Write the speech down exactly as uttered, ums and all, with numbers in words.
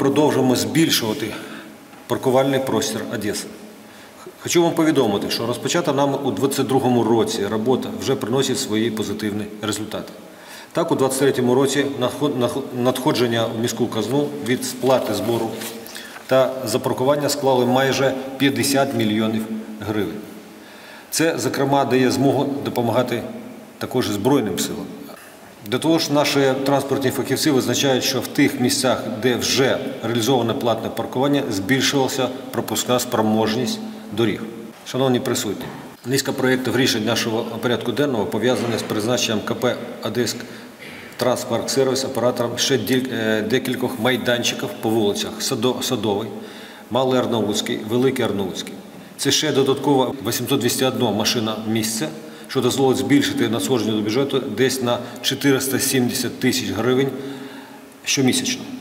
продовжуємо збільшувати паркувальний простір Одеси. Хочу вам повідомити, що розпочата нами у двадцять другому році робота вже приносить свої позитивні результати. Так, у двадцять третьому році надходження в міську казну від сплати збору та за паркування склали майже п'ятдесят мільйонів гривень. Це, зокрема, дає змогу допомагати також Збройним силам. До того ж, наші транспортні фахівці визначають, що в тих місцях, де вже реалізоване платне паркування, збільшилася пропускна спроможність доріг. Шановні присутні, низка проєктів рішень нашого порядку денного пов'язані з призначенням КП «Одеськтранспарксервіс» оператором ще декількох майданчиків по вулицях Садовий, Малий Арнаутський, Великий Арнаутський. Це ще додатково вісімсот двадцять одна машина місця, що дозволить збільшити надходження до бюджету десь на чотириста сімдесят тисяч гривень щомісячно.